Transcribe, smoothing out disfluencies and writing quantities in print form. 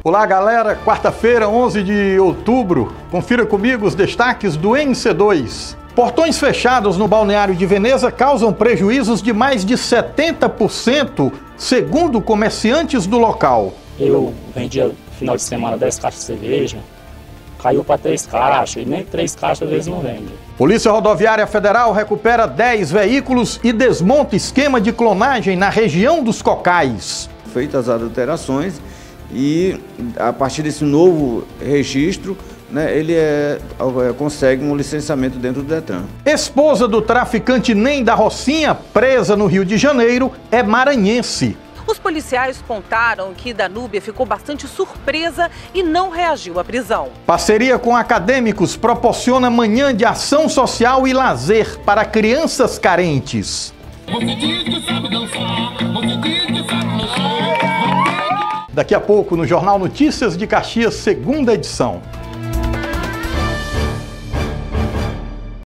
Olá galera, quarta-feira, 11 de outubro, confira comigo os destaques do NC2. Portões fechados no balneário de Veneza causam prejuízos de mais de 70%, segundo comerciantes do local. Eu vendia no final de semana 10 caixas de cerveja, caiu para 3 caixas, e nem 3 caixas às vezes não vende. Polícia Rodoviária Federal recupera 10 veículos e desmonta esquema de clonagem na região dos Cocais. Feitas as alterações e a partir desse novo registro, ele consegue um licenciamento dentro do Detran. Esposa do traficante Ney da Rocinha, presa no Rio de Janeiro, é maranhense. Os policiais contaram que Danúbia ficou bastante surpresa e não reagiu à prisão. Parceria com acadêmicos proporciona manhã de ação social e lazer para crianças carentes. Daqui a pouco, no Jornal Notícias de Caxias, segunda edição.